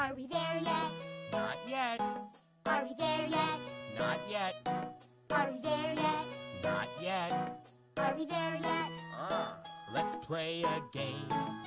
Are we there yet? Not yet. Are we there yet? Not yet. Are we there yet? Not yet. Are we there yet? Let's play a game.